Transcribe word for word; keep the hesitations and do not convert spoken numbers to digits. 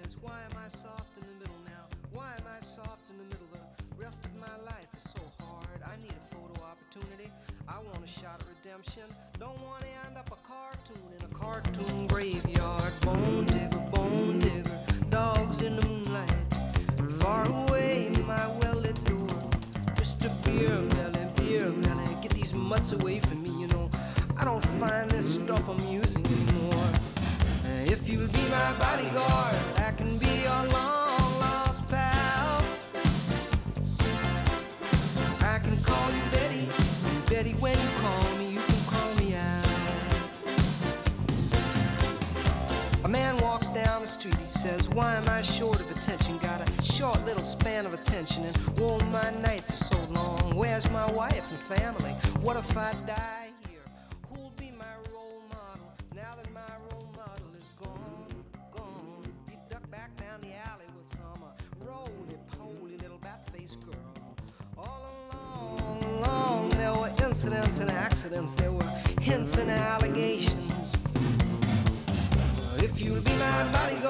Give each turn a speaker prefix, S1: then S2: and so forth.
S1: says, why am I soft in the middle now? Why am I soft in the middle? The rest of my life is so hard. I need a photo opportunity. I want a shot at redemption. Don't want to end up a cartoon in a cartoon graveyard. Bone digger, bone digger, dogs in the moonlight. Far away, my well-lit door. Mister Beer Melly, Beer Melly, get these mutts away from me, you know. I don't find this stuff amusing anymore. If you'll be my bodyguard, I can be your long-lost pal. I can call you Betty, and Betty, when you call me, you can call me out. A man walks down the street, he says, why am I short of attention? Got a short little span of attention, and whoa, my nights are so long. Where's my wife and family? What if I die here? Who'll be my role model now that my role model is gone, gone? He ducked back down the alley with some uh, roly-poly little bat-faced girl. All along, along, there were incidents and accidents, there were hints and allegations. If you'll be my bodyguard,